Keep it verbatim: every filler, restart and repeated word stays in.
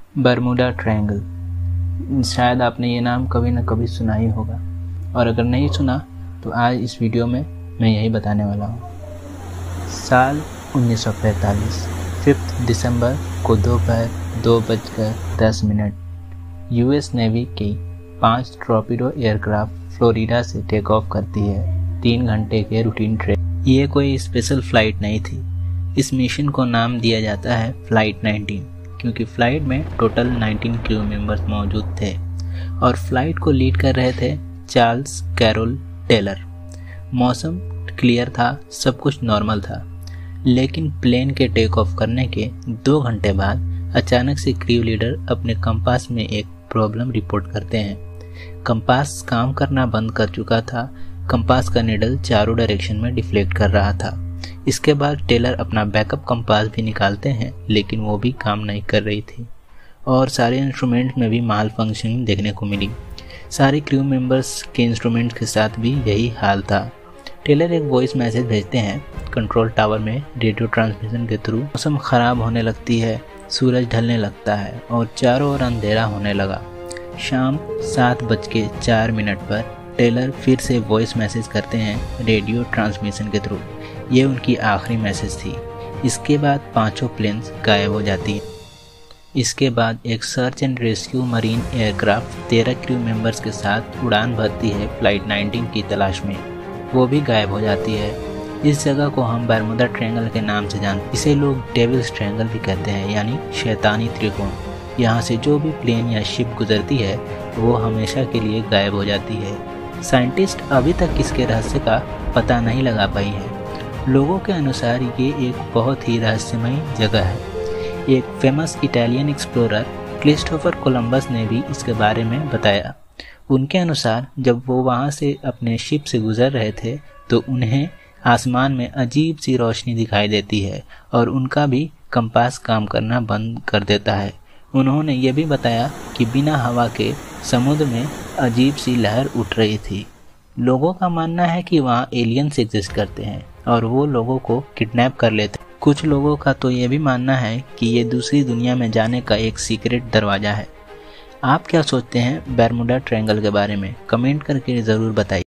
Bermuda triangle, शायद आपने ये नाम कभी न कभी सुना ही होगा, और अगर नहीं सुना तो आज इस वीडियो में मैं यही बताने वाला हूँ। साल उन्नीस सौ पैंतालीस, फिफ्थ दिसंबर को दोपहर दो बजकर दस मिनट यूएस नेवी की पांच टॉर्पीडो एयरक्राफ्ट फ्लोरिडा से टेक ऑफ करती है। तीन घंटे के रूटीन ट्रेन। ये कोई स्पेशल फ्लाइट नहीं थी। इस मिशन को नाम दिया जाता है फ्लाइट नाइनटीन, क्योंकि फ्लाइट में टोटल नाइनटीन क्रू मेंबर्स मौजूद थे और फ्लाइट को लीड कर रहे थे चार्ल्स कैरोल टेलर। मौसम क्लियर था, सब कुछ नॉर्मल था, लेकिन प्लेन के टेक ऑफ करने के दो घंटे बाद अचानक से क्रू लीडर अपने कंपास में एक प्रॉब्लम रिपोर्ट करते हैं। कंपास काम करना बंद कर चुका था। कंपास का निडल चारों डायरेक्शन में डिफ्लेक्ट कर रहा था। इसके बाद टेलर अपना बैकअप कंपास भी निकालते हैं, लेकिन वो भी काम नहीं कर रही थी और सारे इंस्ट्रूमेंट्स में भी माल फंक्शनिंग देखने को मिली। सारे क्रू मेंबर्स के इंस्ट्रूमेंट्स के साथ भी यही हाल था। टेलर एक वॉइस मैसेज भेजते हैं कंट्रोल टावर में रेडियो ट्रांसमिशन के थ्रू। मौसम खराब होने लगती है, सूरज ढलने लगता है और चारों ओर अंधेरा होने लगा। शाम सात बज के चार मिनट पर टेलर फिर से वॉइस मैसेज करते हैं रेडियो ट्रांसमिशन के थ्रू। ये उनकी आखिरी मैसेज थी। इसके बाद पांचों प्लेन्स गायब हो जाती हैं। इसके बाद एक search and rescue marine aircraft तेरह क्रू मेंबर्स के साथ उड़ान भरती है फ्लाइट नाइनटीन की तलाश में। वो भी गायब हो जाती है। इस जगह को हम बरमूडा ट्रायंगल के नाम से जानते हैं। इसे लोग डेविल्स ट्रायंगल भी कहते हैं, यानी शैतानी त्रिकोण। यहाँ से जो भी प्लेन या शिप गुजरती है वो हमेशा के लिए गायब हो जाती है। साइंटिस्ट अभी तक इसके रहस्य का पता नहीं लगा पाई है। लोगों के अनुसार ये एक बहुत ही रहस्यमय जगह है। एक famous Italian explorer Christopher Columbus ने भी इसके बारे में बताया। उनके अनुसार जब वो वहाँ से अपने शिप से गुजर रहे थे तो उन्हें आसमान में अजीब सी रोशनी दिखाई देती है और उनका भी कंपास काम करना बंद कर देता है। उन्होंने ये भी बताया कि बिना हवा के समुद्र में अजीब सी लहर उठ रही थी। लोगों का मानना है कि वहाँ एलियंस एग्जिस्ट करते हैं और वो लोगों को किडनैप कर लेते हैं। कुछ लोगों का तो ये भी मानना है कि ये दूसरी दुनिया में जाने का एक सीक्रेट दरवाज़ा है। आप क्या सोचते हैं बरमूडा ट्रायंगल के बारे में? कमेंट करके ज़रूर बताइए।